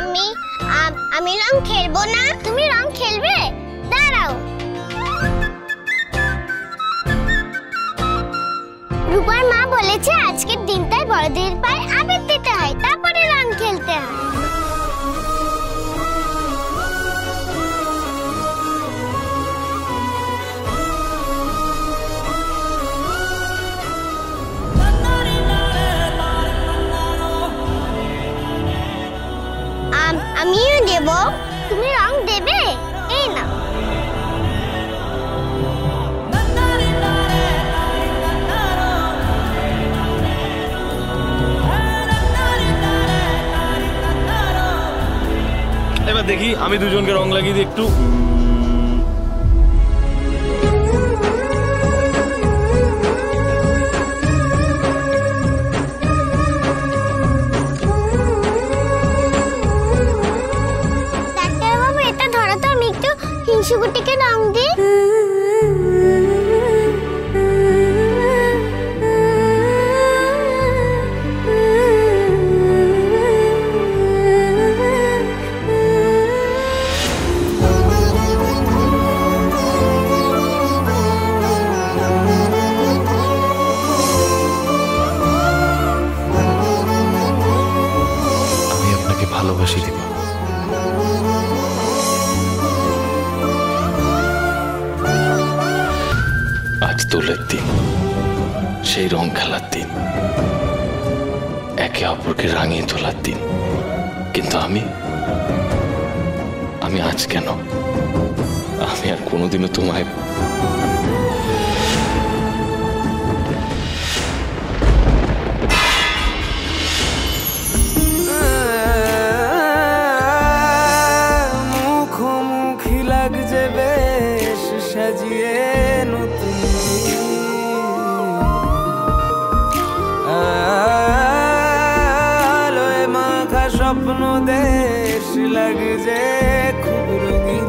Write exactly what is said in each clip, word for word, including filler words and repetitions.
আমি আমি রং খেলবো না। তুমি রং খেলবে? দাঁড়াও। রূপার মা বলেছে আজকের দিনটায় বড়দের পায়ে আবির দিতে হয়, তারপরে রং খেলতে হয়। আমিও দেব। তুমি রং দেবে? এই না। এবার দেখি আমি দুজনকে রং লাগিয়ে দিই একটু। হিংসুকুটিকে রং দিই। আমি আপনাকে ভালোবাসি দিব। আজ দোলের দিন, সেই রং খেলার দিন, একে অপরকে রাঙিয়ে তোলার দিন, কিন্তু আমি আমি আজ কেন? আমি আর কোনোদিনও তোমায় মুখোমুখি লাগছে বেশ সাজিয়ে নতুন আলোয় মাখা স্বপ্ন দেশ লাগছে খুব রঙিন।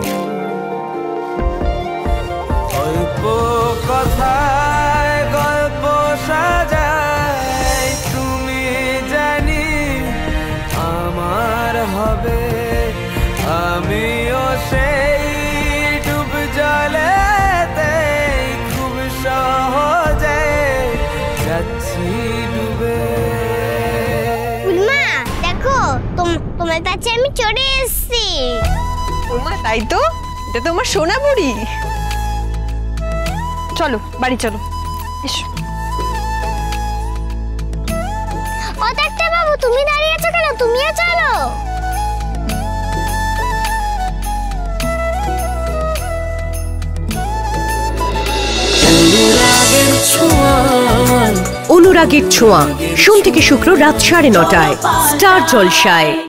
অল্প কথায় গল্প সাজাই তুমি জানি আমার হবে। আমিও সেই ডুব জলেতে খুব সহজে যাচ্ছি ডুবে। উলমা দেখো, তোমার কাছে আমি চলে এসেছি। ওমা তাই তো, এটা তো আমার সোনা বুড়ি। চলো বাড়ি চলো, এসো। ও ডাক্তার বাবু, তুমি দাঁড়িয়ে আছো কেন? তুমিও চলো। অনুরাগের ছোঁয়া, সোম থেকে শুক্র রাত সাড়ে নটায় স্টার জলসায়।